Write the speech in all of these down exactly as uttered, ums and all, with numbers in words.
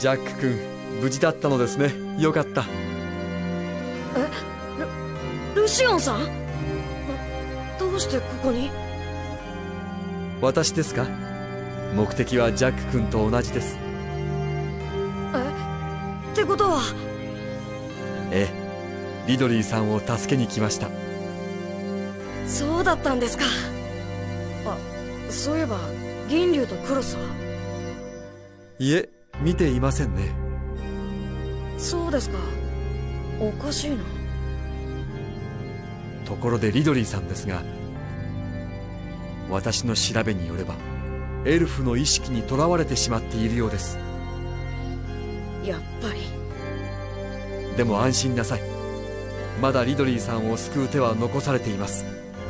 ジャック君、無事だったのですね。よかった。 え、ル、ルシオンさん？どうしてここに？ 私ですか？目的はジャック君と同じです。 え？ってことは… ええ、リドリーさんを助けに来ました。 そうだったんですか。あ、そういえば銀龍とクロスは？ いえ、見ていませんね。 そうですか。おかしいな。 ところでリドリーさんですが、私の調べによればエルフの意識にとらわれてしまっているようです。 やっぱり。 でも安心なさい。まだリドリーさんを救う手は残されています。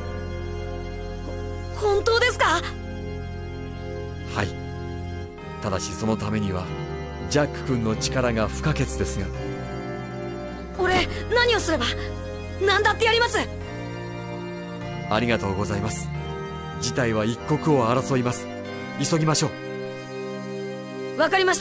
本当ですか？ はい。ただしそのためにはジャック君の力が不可欠ですが。 俺何をすれば？何だってやります。 ありがとうございます。事態は一刻を争います。急ぎましょう。わかりました。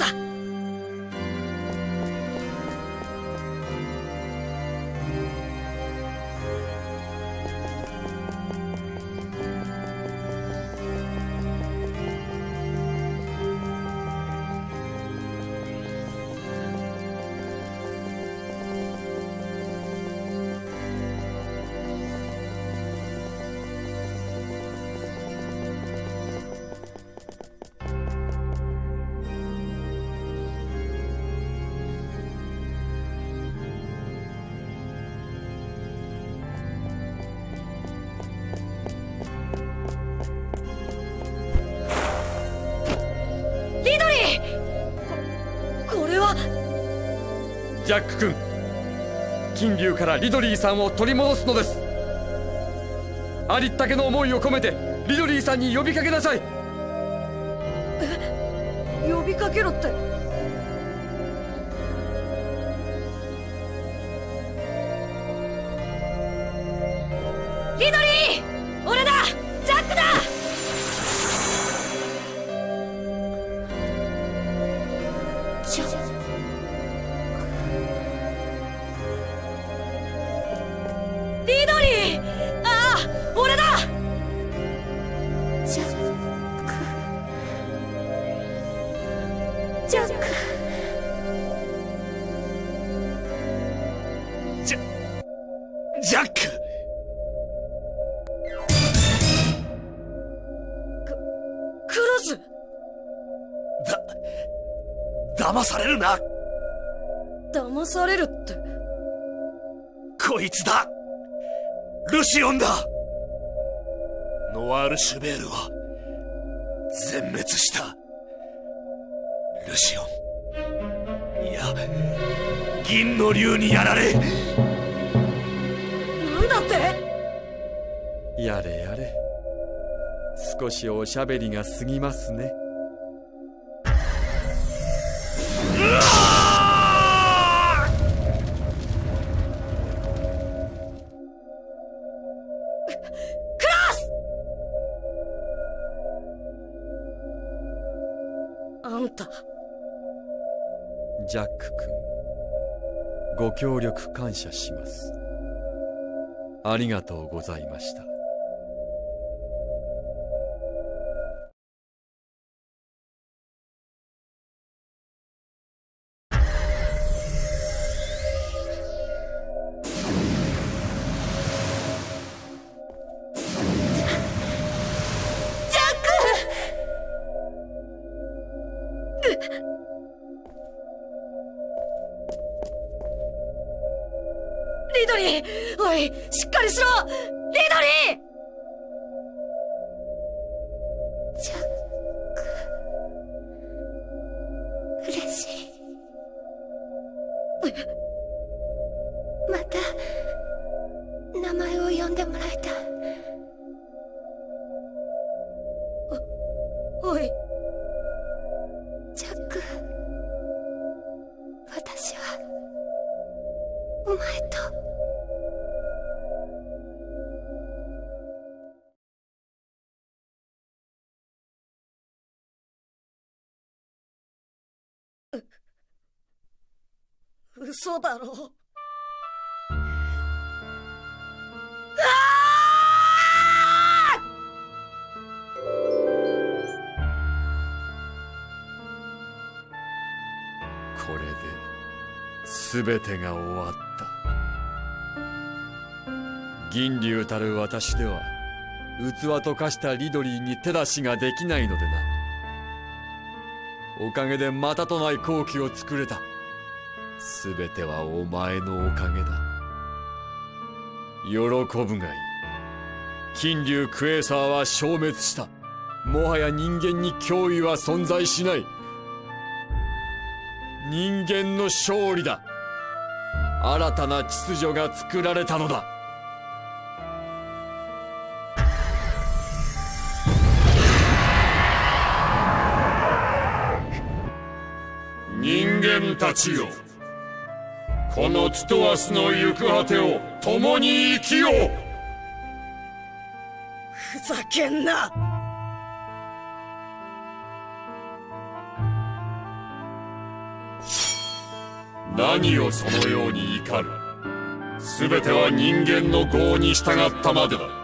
ジャック君、金龍からリドリーさんを取り戻すのです。ありったけの思いを込めてリドリーさんに呼びかけなさい。 え、呼びかけろって。リドリー、俺だ、ジャックだ。ジャック。リドリー！ああ、俺だ！ジャック。ジャック。 ジャ、ジャック！ ク、クロス！ だ、騙されるな！ 騙されるって。 こいつだ！ルシオンだ！ノワール・シュベールは全滅した。ルシオン、いや、銀の竜にやられ。 なんだって？ やれやれ、少しおしゃべりが過ぎますね。 うわあんた。 ジャック君、ご協力感謝します。ありがとうございました。 リドリー、おい、しっかりしろ！リドリー！ ジャック、嬉しい。また名前を呼んでもらえた。 お、おい。 ジャック、私はお前と。 嘘だろ。 これで全てが終わった。銀龍たる私では器と化したリドリーに手出しができないのでな。おかげでまたとない好機を作れた。全てはお前のおかげだ。喜ぶがいい。金龍クエーサーは消滅した。もはや人間に脅威は存在しない。人間の勝利だ。新たな秩序が作られたのだ。 人間たちよ、このツトアスの行く果てを共に生きよう。 ふざけんな。 何をそのように怒る。全ては人間の業に従ったまでだ。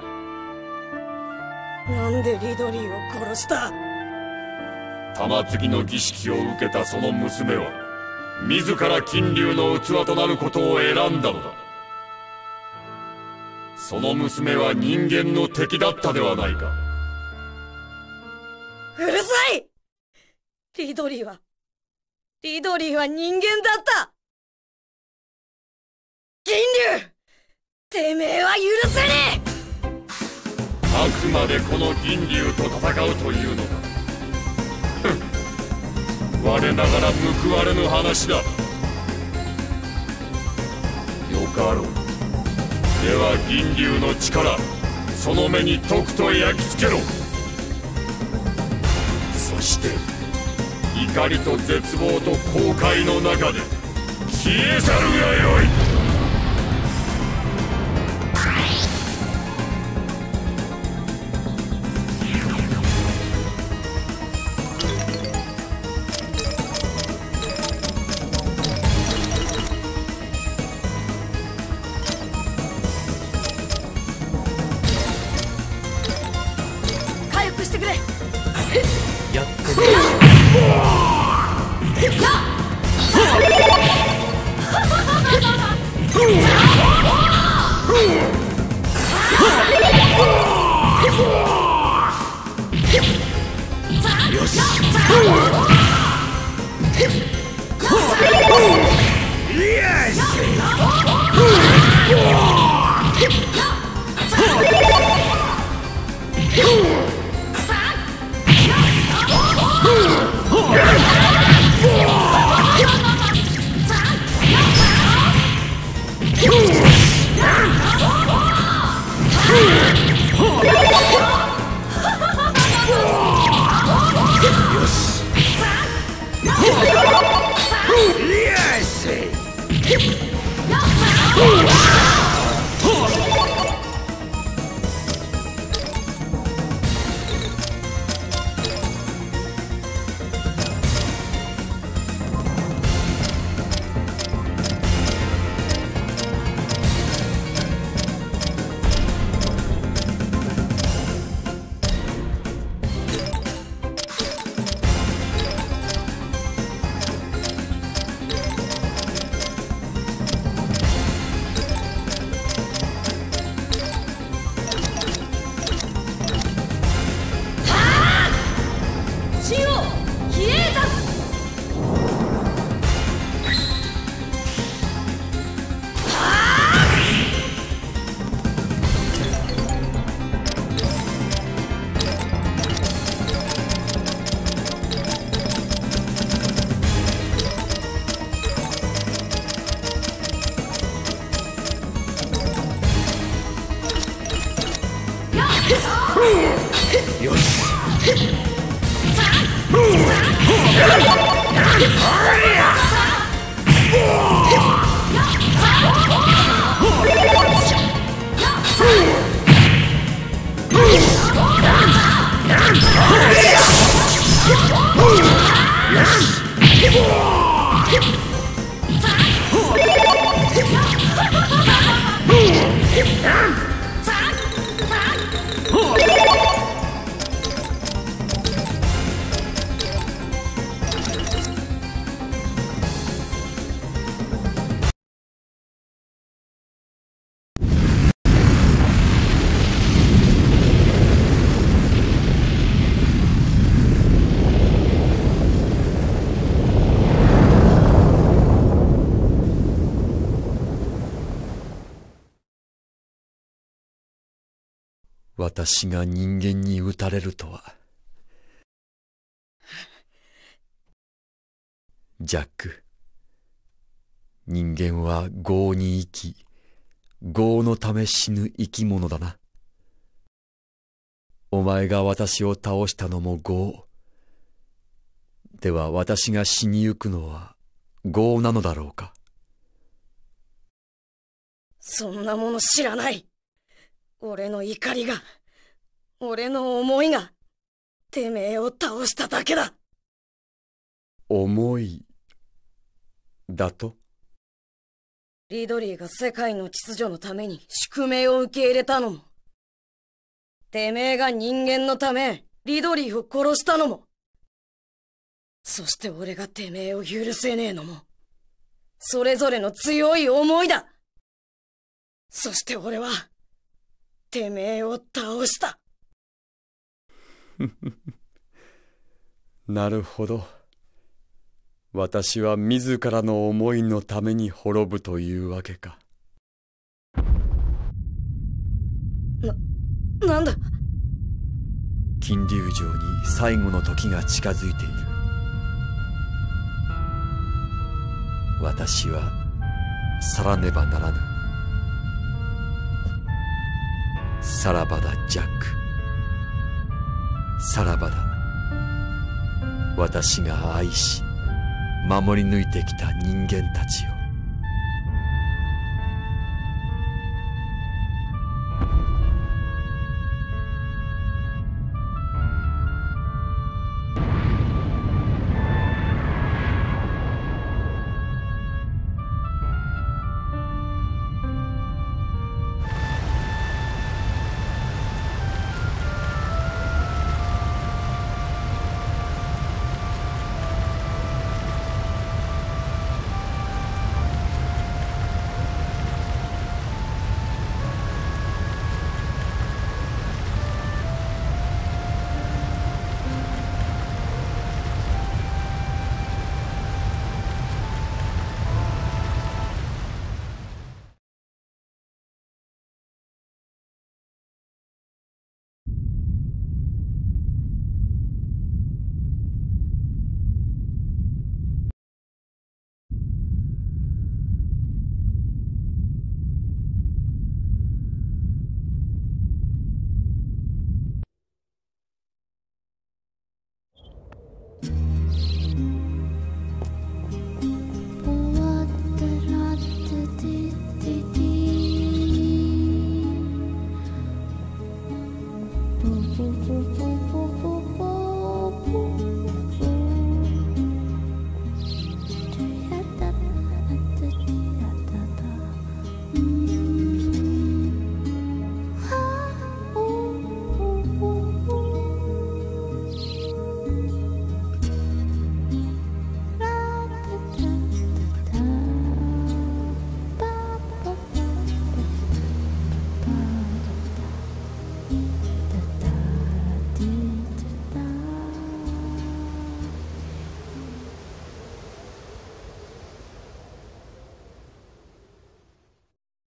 なんでリドリーを殺した？ 玉継ぎの儀式を受けたその娘は自ら金龍の器となることを選んだのだ。その娘は人間の敵だったではないか。 うるさい！リドリーはリドリーは人間だった。金龍、てめえは許せねえ。 あくまでこの銀龍と戦うというのだ。我ながら報われぬ話だ。よかろう。では銀龍の力、その目にとくと焼き付けろ。そして怒りと絶望と後悔の中で消え去るがよい。 してくれ。 やってみよし。よし。よし。 私が人間に撃たれるとは。ジャック、人間は業に生き、業のため死ぬ生き物だな。お前が私を倒したのも業。では私が死にゆくのは業なのだろうか。 そんなもの知らない。俺の怒りが、俺の思いが、てめえを倒しただけだ。 思い、だと？ リドリーが世界の秩序のために宿命を受け入れたのも、てめえが人間のためリドリーを殺したのも、そして俺がてめえを許せねえのも、それぞれの強い思いだ。そして俺は、てめえを倒した。 なるほど。私は自らの思いのために滅ぶというわけか。 な、なんだ？ 金龍城に最後の時が近づいている。私は去らねばならぬ。さらばだ、ジャック。さらばだ。私が愛し守り抜いてきた人間たちよ。